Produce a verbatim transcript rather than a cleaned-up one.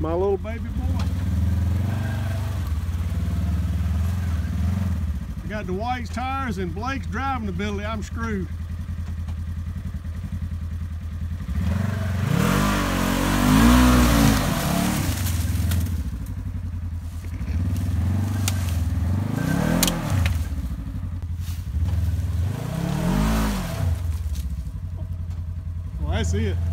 My little baby boy. I got Dwight's tires and Blake's driving ability. I'm screwed. Well, that's it.